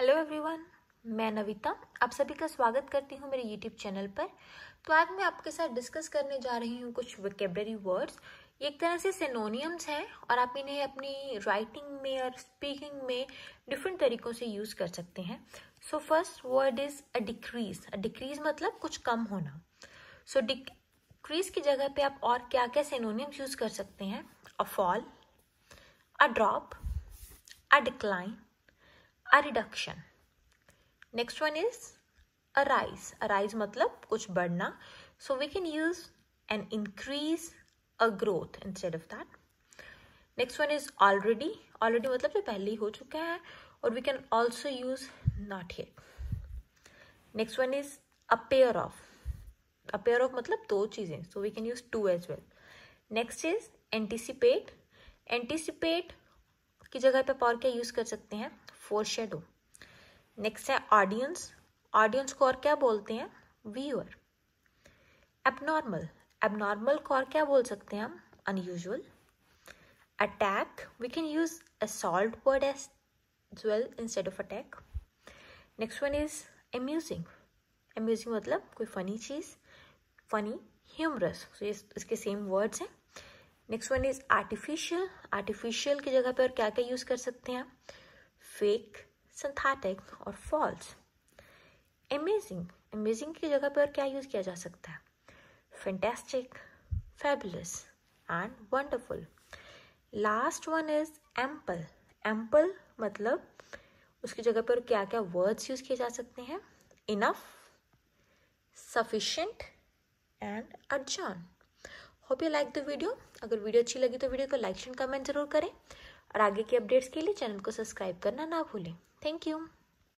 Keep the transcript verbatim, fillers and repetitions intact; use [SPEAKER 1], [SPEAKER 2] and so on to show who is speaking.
[SPEAKER 1] Hello everyone, मैं नविता आप सभी का स्वागत करती हूँ मेरे यूट्यूब चैनल पर। तो आज मैं आपके साथ डिस्कस करने जा रही हूँ कुछ वोकेबलरी वर्ड्स। एक तरह से सिनोनियम्स हैं और आप इन्हें अपनी राइटिंग में और स्पीकिंग में डिफरेंट तरीकों से यूज़ कर सकते हैं। So first word is a decrease. A decrease मतलब कुछ कम होना। सो so, डिक्रीज की जगह पे आप और क्या क्या सिनोनियम्स यूज़ कर सकते हैं? A fall, a drop, a decline, a reduction. Next one is a rise. A rise मतलब कुछ बढ़ना. So we can use an increase, a growth instead of that. Next one is already. Already मतलब जो पहले ही हो चुका है और we can also use not yet. Next one is a pair of. A pair of मतलब दो चीजें. So we can use two as well. Next is anticipate. Anticipate की जगह पे और क्या यूज कर सकते हैं? foreshadow. नेक्स्ट है ऑडियंस। ऑडियंस को और क्या बोलते हैं? व्यूअर। एबनॉर्मल। एबनॉर्मल को और क्या बोल सकते हैं हम? Unusual. Attack, we can use assault word as well instead of attack. Next one is amusing. Amusing मतलब कोई फनी चीज, फनी, ह्यूमरस। सो ये इसके सेम वर्ड्स हैं। Next one is artificial. Artificial की जगह पर क्या क्या यूज कर सकते हैं? फेक, सिंथेटिक और फॉल्स। अमेजिंग। अमेजिंग की जगह पर क्या यूज किया जा सकता है? Fantastic, fabulous and wonderful. Last one is ample. Ample मतलब उसकी जगह पर क्या क्या वर्ड्स यूज किए जा सकते हैं? Enough, sufficient and urgent. Hope you like the video. अगर वीडियो अच्छी लगी तो वीडियो को लाइक एंड कमेंट जरूर करें और आगे की अपडेट्स के लिए चैनल को सब्सक्राइब करना ना भूलें। Thank you.